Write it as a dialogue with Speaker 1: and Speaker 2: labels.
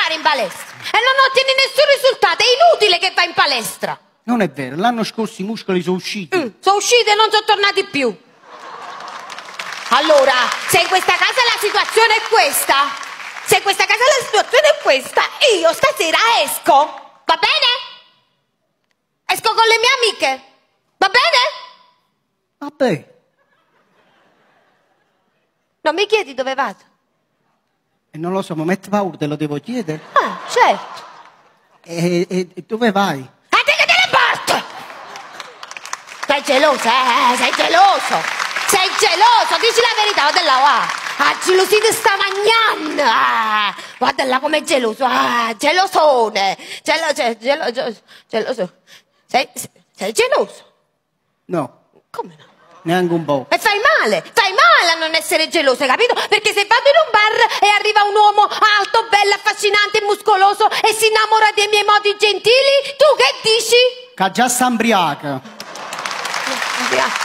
Speaker 1: andare in palestra e non ottieni nessun risultato, è inutile che vai in palestra.
Speaker 2: Non è vero, l'anno scorso i muscoli sono usciti.
Speaker 1: Sono usciti e non sono tornati più. Allora, se in questa casa la situazione è questa, io stasera esco, va bene? Esco con le mie amiche, va bene?
Speaker 2: Vabbè.
Speaker 1: Non mi chiedi dove vado?
Speaker 2: E non lo so, ma metti paura, te lo devo chiedere.
Speaker 1: Ah, certo.
Speaker 2: E dove vai?
Speaker 1: A te che te ne porti? Sei geloso, sei geloso. Sei geloso, dici la verità, guarda là, va. Ah, gelosino sta magnando. Ah, guarda là com'è geloso. Ah, gelosone. Geloso. Sei geloso?
Speaker 2: No.
Speaker 1: Come no?
Speaker 2: Neanche un po'.
Speaker 1: E fai male a non essere geloso, capito? Perché se vado in un bar e arriva un uomo alto, bello, affascinante, muscoloso e si innamora dei miei modi gentili, tu che dici?
Speaker 2: Che già sta ubriaca.